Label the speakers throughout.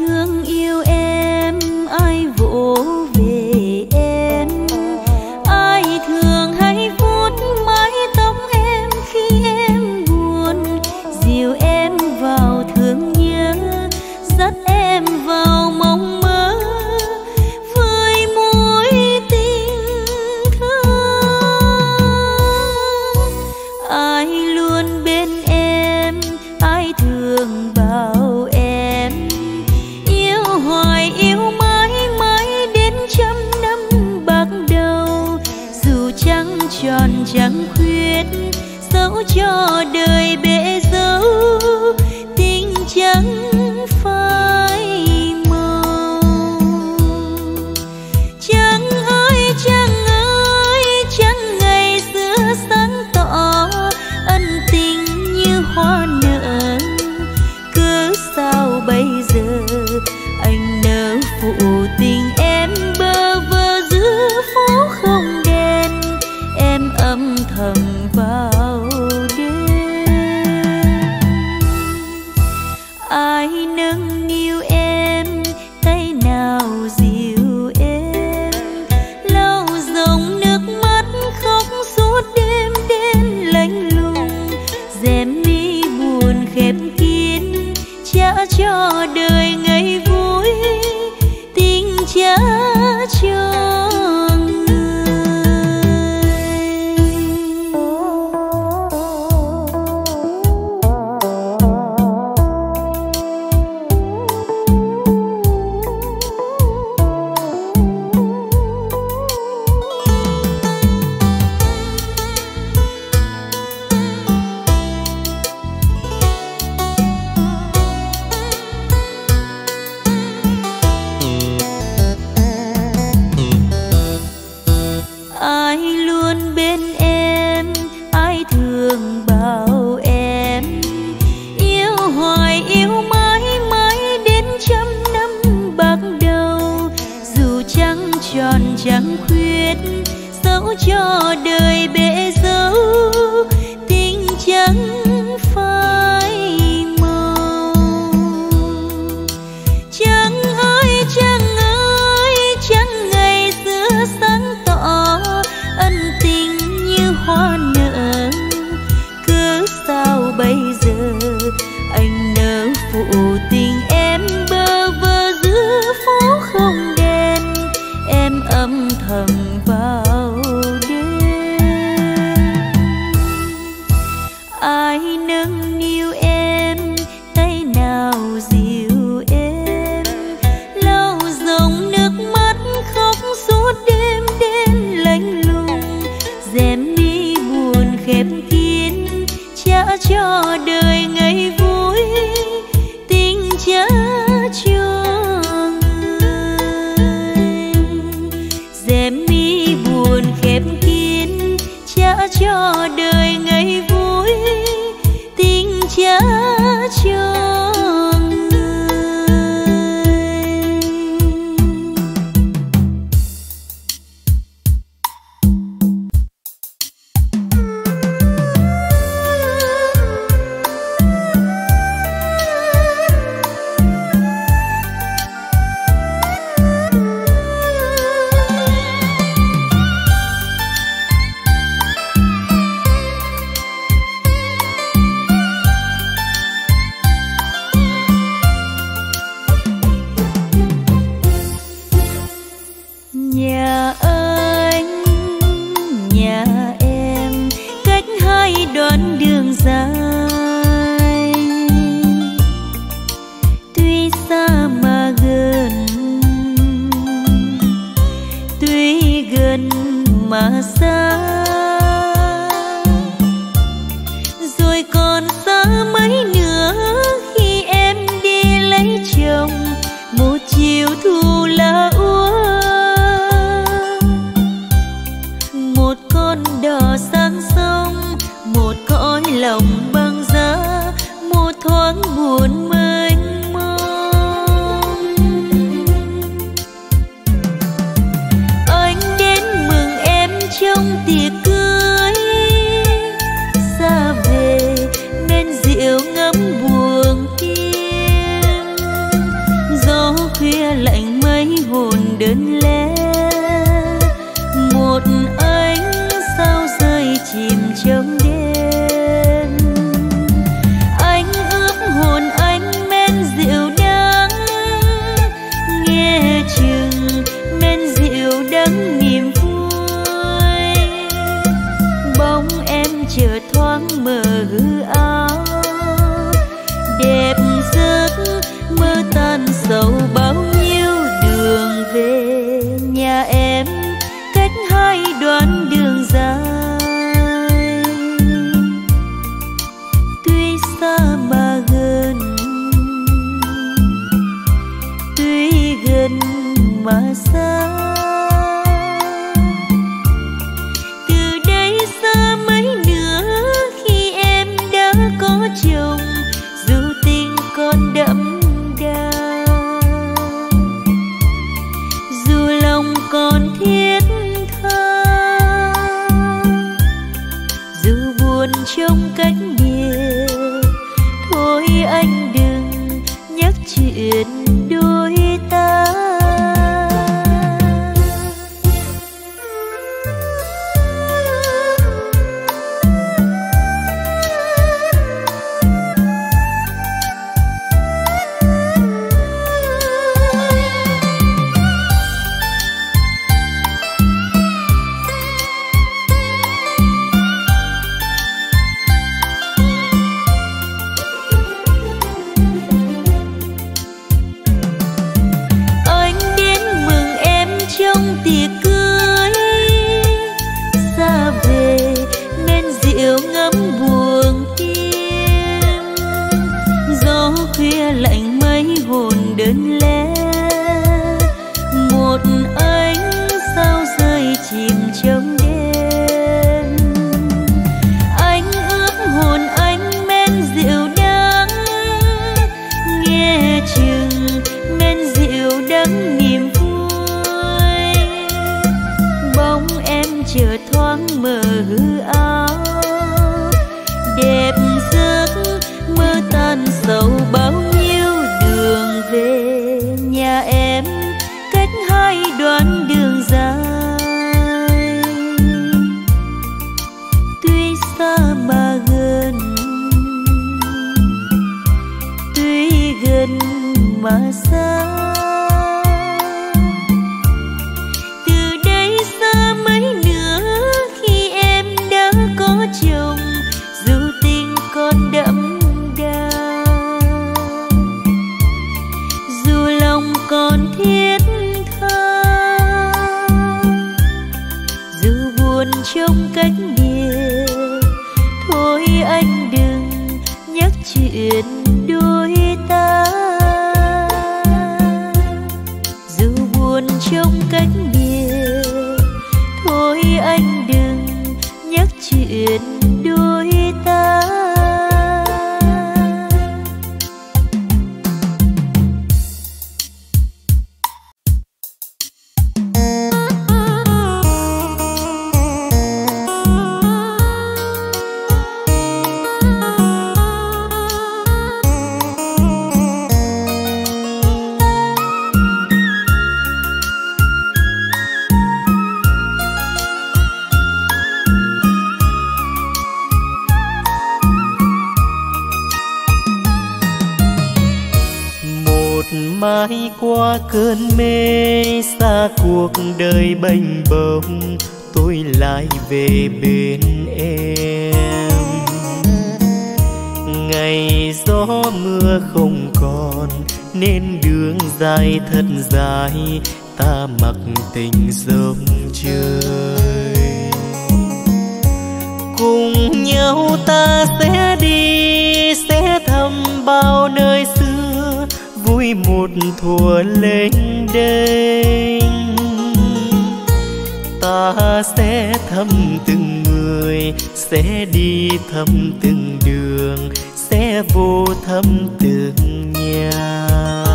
Speaker 1: thương yêu em, ai vỗ về em, ai thường hay vuốt mái tóc em khi em buồn, dìu em vào thương nhớ, dắt em vào mong mơ với mối tình thương. Ai luôn bên em, ai thường bảo em yêu hoài yêu mãi mãi đến trăm năm bạc đầu, dù trăng tròn trăng khuyết dẫu cho đời bể dâu, tình chẳng phai màu. Trăng ơi trăng ngày xưa sáng tỏ, ân tình như hoa nở, cớ sao bây giờ anh nỡ phụ tình em bơ vơ giữa phố không đèn, em âm thầm vào đêm. Ai nâng niu em, tay nào dìu em, lau dòng nước mắt khóc suốt đêm đến lạnh lùng, rèm mi buồn khép kín trả cho đời ngày vui, tình trả cho ai luôn bên em, ai thường bảo em yêu hoài yêu mãi mãi đến trăm năm bạc đầu, dù trăng tròn trăng khuyết dẫu cho đời bể dâu, tình chẳng phai màu. Trăng ơi trăng ngày xưa sáng tỏ, ân tình như hoa nở, cớ sao bây giờ anh nỡ phụ tình em bơ vơ giữa phố không đèn, em âm thầm vào đêm. Ai nâng niu em, tay nào dìu em, lau dòng nước mắt khóc suốt đêm đến lạnh lùng, rèm mi buồn khép kín trả cho đời ngày vui, tình khuya lạnh mấy hồn đơn lẻ, một ánh sao rơi chìm trong đêm. Anh ướp hồn anh men rượu đắng, nghe chừng men rượu đắng niềm vui. Bóng em chợt thoáng mờ hư áo, đẹp giấc mơ tan sầu bao nhiêu đường về nhà em cách hai đoạn đường dài. Tuy xa mà gần, tuy gần mà xa. Từ đây xa mấy nữa khi em đã có chồng, dù tình còn đậm đà, dù lòng còn thiết tha, dù buồn trong cách biệt. Thôi anh đừng nhắc chuyện đôi ta. Lạnh mấy hồn đơn lẻ, một ánh sao rơi chìm trong đêm. Anh ướp hồn anh men rượu đắng, nghe chừng men rượu đắng niềm vui. Bóng em chợt thoáng mờ hư áo, đẹp giấc mơ tan sầu bao nhiêu đường về nhà em cách hai đoạn đường dài. Tuy xa mà gần, tuy gần mà xa. Từ đây xa mấy nữa khi em đã có chồng, dù tình còn đậm đà, dù lòng còn thiết tha, dù buồn trong cách biệt. Thôi anh đừng nhắc chuyện đôi ta, dù buồn trong cách biệt. Thôi anh đừng nhắc chuyện đôi ta.
Speaker 2: mãi qua cơn mê xa cuộc đời bênh bồng, tôi lại về bên em. Ngày gió mưa không còn nên đường dài thật dài, ta mặc tình dòng trời. Cùng nhau ta sẽ đi, sẽ thăm bao nơi xưa, vui một thuở lênh đênh. Ta sẽ thăm từng người, sẽ đi thăm từng đường, sẽ vô thăm từng nhà.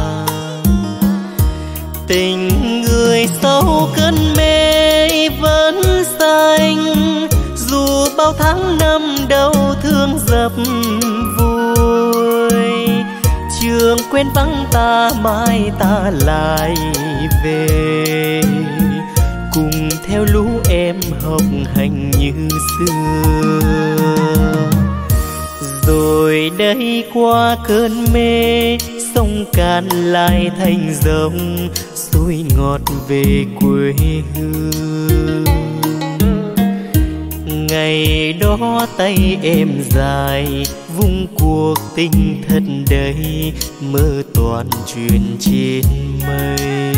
Speaker 2: Tình người sau cơn mê vẫn xanh, dù bao tháng năm đau thương dập vùi. Trường quên vắng ta mai ta lại về, cùng theo lũ em học hành như xưa. Rồi đây qua cơn mê, sông Cạn lại thành dòng, suối ngọt về quê hương. Ngày đó tay em dài, vung cuộc tình thật đầy, mơ toàn chuyện trên mây.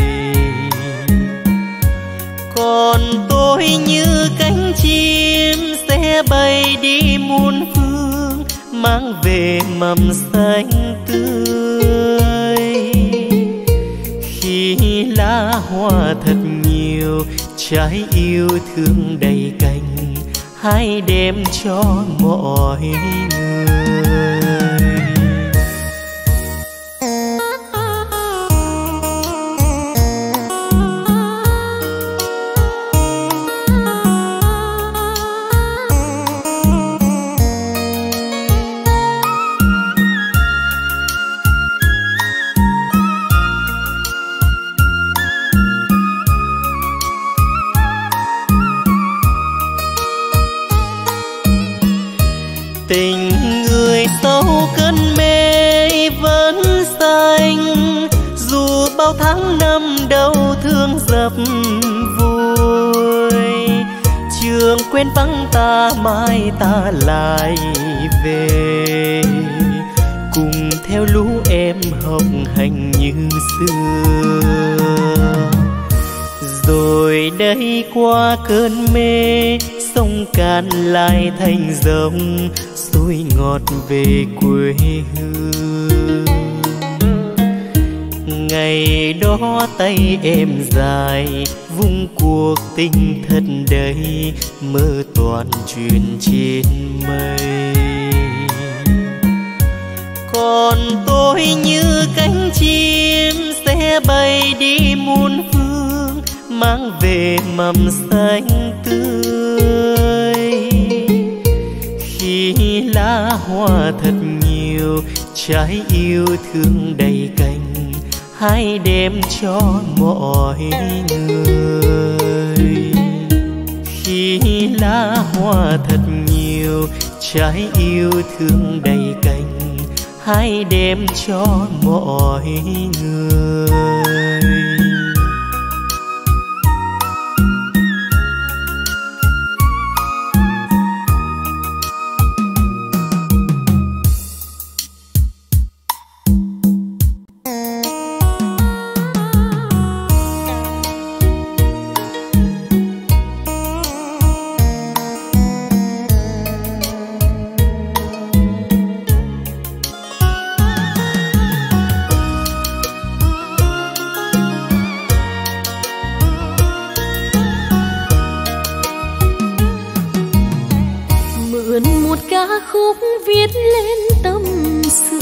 Speaker 2: Còn tôi như cánh chim sẽ bay đi muôn phương, mang về mầm xanh tươi. Khi lá hoa thật nhiều, trái yêu thương đầy cành, hãy đem cho mọi người. Tình người sâu cơn mê vẫn xanh, dù bao tháng năm đau thương dập vùi. Trường quên vắng ta mai ta lại về, cùng theo lũ em học hành như xưa. Rồi đây qua cơn mê, sông Cạn lại thành dòng, suối ngọt về quê hương. Ngày đó tay em dài, vung cuộc tình thật đầy, mơ toàn chuyện trên mây. Còn tôi như cánh chim sẽ bay đi muôn phương, mang về mầm xanh tươi. Khi lá hoa thật nhiều, trái yêu thương đầy cành, hãy đem cho mọi người. Khi lá hoa thật nhiều, trái yêu thương đầy cành, hãy đem cho mọi người.
Speaker 1: Khúc viết lên tâm sự,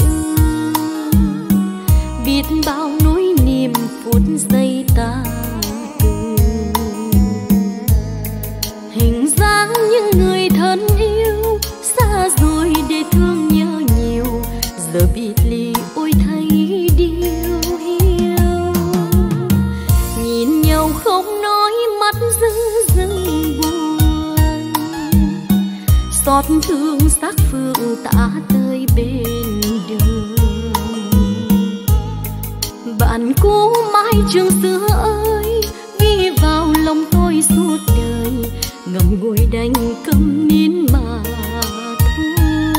Speaker 1: biết bao nỗi niềm phút giây ta từ. Hình dáng những người thân yêu xa rồi để thương nhớ nhiều, giờ biệt ly ôi thấy điều hiu. Nhìn nhau không nói, mắt rưng rưng buồn, xót thương xác phương tả tới bên đường. Bạn cũ mãi trường xưa ơi, ghi vào lòng tôi suốt đời, ngậm ngùi đành câm nín mà thôi.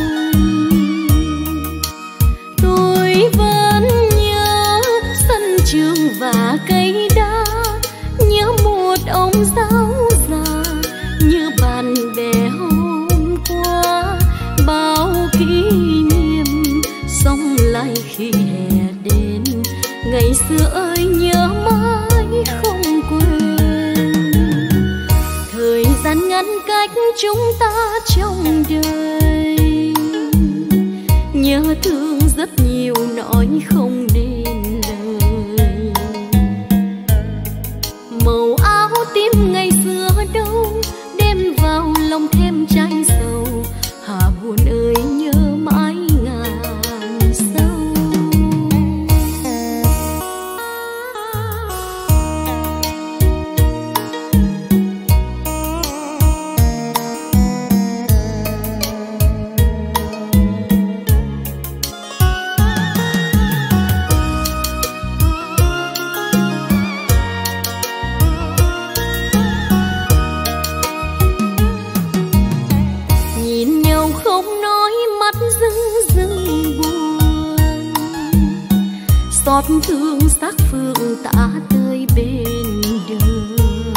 Speaker 1: Tôi vẫn nhớ sân trường và cây đá, nhớ một ông giáo già, như bạn bè hôm qua. Bao kỷ niệm sống lại khi hè đến, ngày xưa ơi nhớ mãi không quên. Thời gian ngăn cách chúng ta trong đời, nhớ thương rất nhiều nói không nên lời. Màu áo tím ngày xưa đâu, đem vào lòng thêm trái sầu. Hà buồn ơi nhớ mãi ngàn sâu. đã tới bên đường.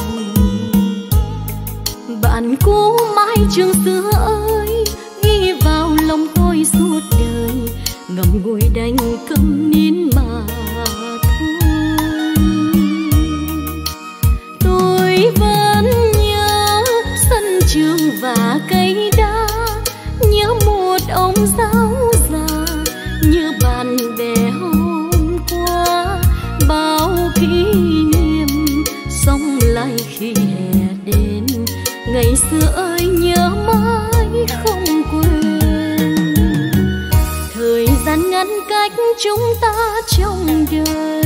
Speaker 1: Bạn cũ mãi trường xưa ơi, ghi vào lòng tôi suốt đời, ngậm ngùi đành câm nín mà thôi. Tôi vẫn nhớ sân trường và cây đá, nhớ một ông giáo già, như bạn bè hôm qua, bao kỷ niệm sống lại khi hè đến. Ngày xưa ơi nhớ mãi không quên, thời gian ngăn cách chúng ta trong đời.